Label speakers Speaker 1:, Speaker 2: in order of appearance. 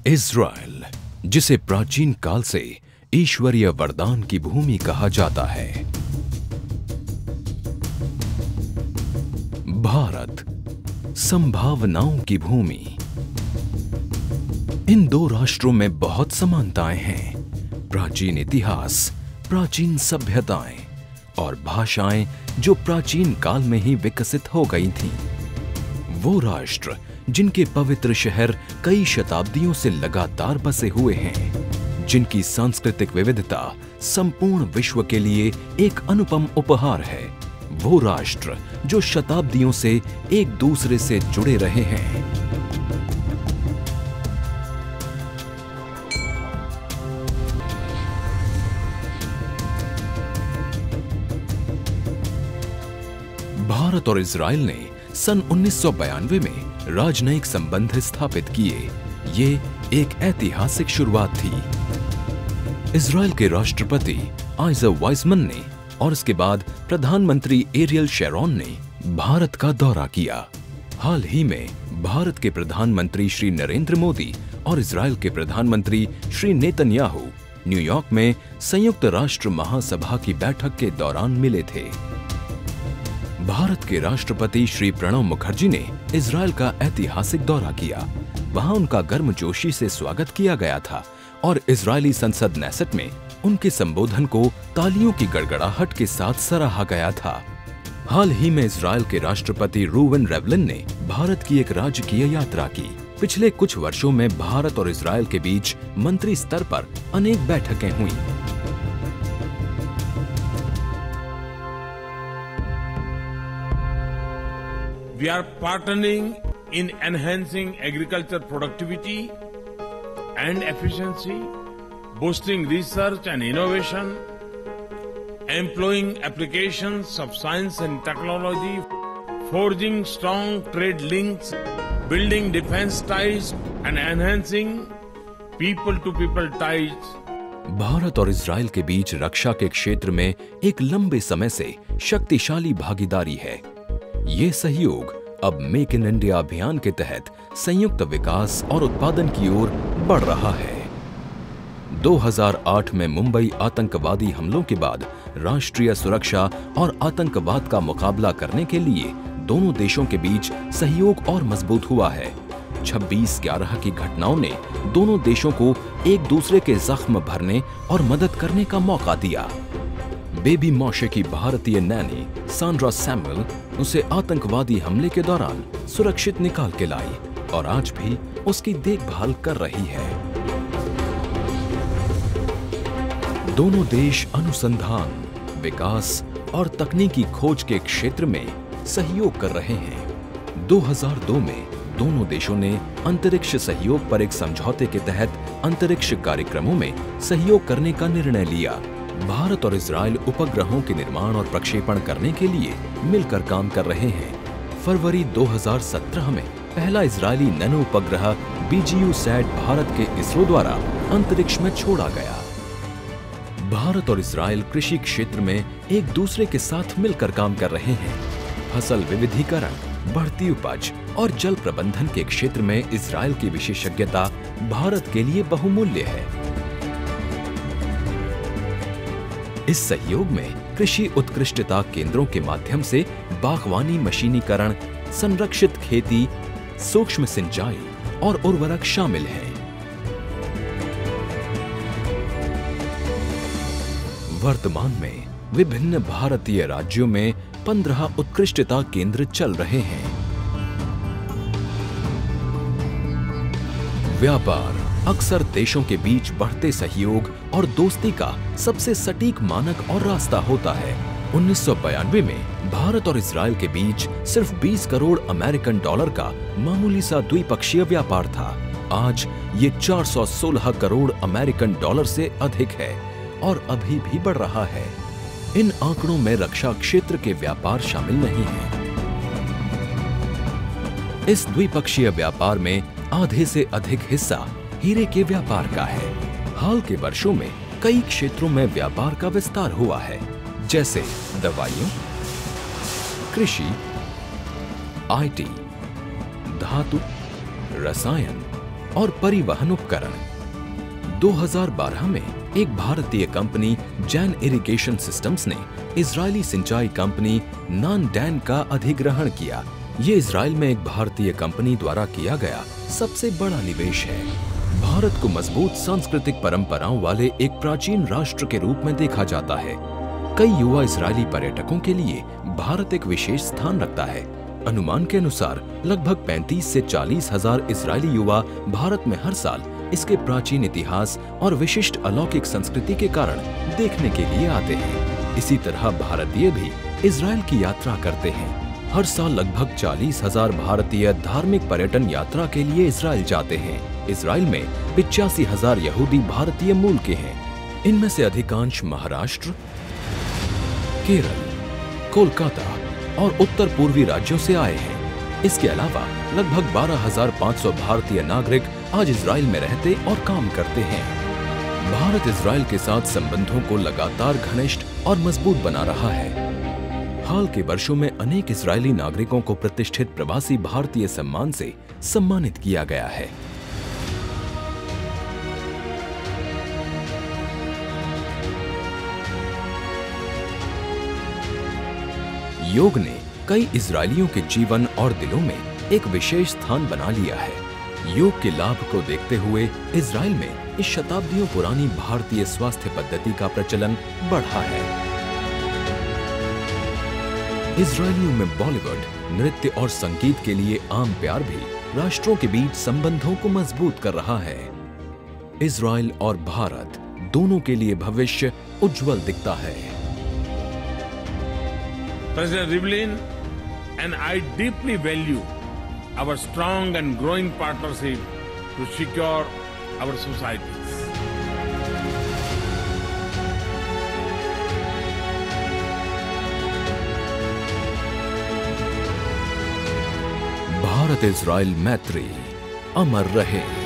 Speaker 1: Israel, जिसे प्राचीन काल से ईश्वरीय वरदान की भूमि कहा जाता है। भारत, संभावनाओं की भूमि। इन दो राष्ट्रों में बहुत समानताएं हैं। प्राचीन इतिहास, प्राचीन सभ्यताएं और भाषाएं जो प्राचीन काल में ही विकसित हो गई थीं। वो राष्ट्र जिनके पवित्र शहर कई शताब्दियों से लगातार बसे हुए हैं, जिनकी सांस्कृतिक विविधता संपूर्ण विश्व के लिए एक अनुपम उपहार है। वो राष्ट्र जो शताब्दियों से एक दूसरे से जुड़े रहे हैं। भारत और इज़राइल ने सन 1992 में राजनयिक संबंध स्थापित किए। ये एक ऐतिहासिक शुरुआत थी। इज़राइल के राष्ट्रपति आइज़क वाइज़मैन ने और इसके बाद प्रधानमंत्री एरियल शेरोन ने भारत का दौरा किया। हाल ही में भारत के प्रधानमंत्री श्री नरेंद्र मोदी और इज़राइल के प्रधानमंत्री श्री नेतन्याहू न्यूयॉर्क में संयुक्त राष्ट्र महासभा की बैठक के दौरान मिले थे। भारत के राष्ट्रपति श्री प्रणब मुखर्जी ने इज़राइल का ऐतिहासिक दौरा किया। वहां उनका गर्मजोशी से स्वागत किया गया था और इज़रायली संसद नेसेट में उनके संबोधन को तालियों की गड़गड़ाहट के साथ सराहा गया था। हाल ही में इज़राइल के राष्ट्रपति रूवेन रिवलिन ने भारत की एक राजकीय यात्रा की। पिछले कुछ वर्षों में भारत और इज़राइल के बीच मंत्री स्तर पर अनेक बैठकें हुई।
Speaker 2: We are partnering in enhancing agriculture productivity and efficiency, boosting research and innovation, employing applications of science and technology, forging strong trade links, building defense ties and enhancing people-to-people ties.
Speaker 1: Bharat और Israel के बीच रक्षा के क्षेत्र में एक लंबे समय से शक्तिशाली भागीदारी है। ये सहयोग अब मेक इन इंडिया अभियान के तहत संयुक्त विकास और उत्पादन की ओर बढ़ रहा है। 2008 में मुंबई आतंकवादी हमलों के बाद राष्ट्रीय सुरक्षा और आतंकवाद का मुकाबला करने के लिए दोनों देशों के बीच सहयोग और मजबूत हुआ है। 26/11 की घटनाओं ने दोनों देशों को एक दूसरे के जख्म भरने और मदद करने का मौका दिया। बेबी मॉशे की भारतीय नैनी सांड्रा सैमुअल उसे आतंकवादी हमले के दौरान सुरक्षित निकाल के लाई और आज भी उसकी देखभाल कर रही है। दोनों देश अनुसंधान, विकास और तकनीकी खोज के क्षेत्र में सहयोग कर रहे हैं। 2002 में दोनों देशों ने अंतरिक्ष सहयोग पर एक समझौते के तहत अंतरिक्ष कार्यक्रमों में सहयोग करने का निर्णय लिया। भारत और इज़राइल उपग्रहों के निर्माण और प्रक्षेपण करने के लिए मिलकर काम कर रहे हैं। फरवरी 2017 में पहला इज़रायली नैनो उपग्रह BGU-SAT भारत के इसरो द्वारा अंतरिक्ष में छोड़ा गया। भारत और इज़राइल कृषि क्षेत्र में एक दूसरे के साथ मिलकर काम कर रहे हैं। फसल विविधीकरण, बढ़ती उपज और जल प्रबंधन के क्षेत्र में इज़राइल की विशेषज्ञता भारत के लिए बहुमूल्य है। इस सहयोग में कृषि उत्कृष्टता केंद्रों के माध्यम से बागवानी मशीनीकरण, संरक्षित खेती, सूक्ष्म सिंचाई और उर्वरक शामिल हैं। वर्तमान में विभिन्न भारतीय राज्यों में 15 उत्कृष्टता केंद्र चल रहे हैं। व्यापार अक्सर देशों के बीच बढ़ते सहयोग और दोस्ती का सबसे सटीक मानक और रास्ता होता है। 1992 में भारत और इज़राइल के बीच सिर्फ 20 करोड़ अमेरिकन डॉलर का मामूली सा द्विपक्षीय व्यापार था। आज ये 416 करोड़ अमेरिकन डॉलर से अधिक है और अभी भी बढ़ रहा है। इन आंकड़ों में रक्षा क्षेत्र के व्यापार शामिल नहीं है। इस द्विपक्षीय व्यापार में आधे से अधिक हिस्सा हीरे के व्यापार का है। हाल के वर्षों में कई क्षेत्रों में व्यापार का विस्तार हुआ है, जैसे दवाइयों, कृषि, IT, धातु, रसायन, और परिवहन उपकरण। 2012 में एक भारतीय कंपनी जैन इरिगेशन सिस्टम्स ने इजरायली सिंचाई कंपनी नानडैन का अधिग्रहण किया। ये इजराइल में एक भारतीय कंपनी द्वारा किया गया सबसे बड़ा निवेश है। भारत को मजबूत सांस्कृतिक परंपराओं वाले एक प्राचीन राष्ट्र के रूप में देखा जाता है। कई युवा इजरायली पर्यटकों के लिए भारत एक विशेष स्थान रखता है। अनुमान के अनुसार लगभग 35 से 40 हजार इजरायली युवा भारत में हर साल इसके प्राचीन इतिहास और विशिष्ट अलौकिक संस्कृति के कारण देखने के लिए आते हैं। इसी तरह भारतीय भी इजराइल की यात्रा करते हैं। हर साल लगभग 40 हजार भारतीय धार्मिक पर्यटन यात्रा के लिए इजराइल जाते हैं। इजराइल में 85 हजार यहूदी भारतीय मूल के हैं। इनमें से अधिकांश महाराष्ट्र, केरल, कोलकाता और उत्तर पूर्वी राज्यों से आए हैं। इसके अलावा लगभग 12,500 भारतीय नागरिक आज इजराइल में रहते और काम करते हैं। भारत इजराइल के साथ संबंधों को लगातार घनिष्ठ और मजबूत बना रहा है। हाल के वर्षों में अनेक इजरायली नागरिकों को प्रतिष्ठित प्रवासी भारतीय सम्मान से सम्मानित किया गया है। योग ने कई इजरायलियों के जीवन और दिलों में एक विशेष स्थान बना लिया है। योग के लाभ को देखते हुए इजराइल में इस शताब्दियों पुरानी भारतीय स्वास्थ्य पद्धति का प्रचलन बढ़ा है। इजरायलियों में बॉलीवुड, नृत्य और संगीत के लिए आम प्यार भी राष्ट्रों के बीच संबंधों को मजबूत कर रहा है। इजराइल और भारत दोनों के लिए भविष्य उज्जवल दिखता है।
Speaker 2: President Rivlin and I deeply value our strong and growing partnership to secure our societies.
Speaker 1: Bharat Israel मैत्री अमर रहे।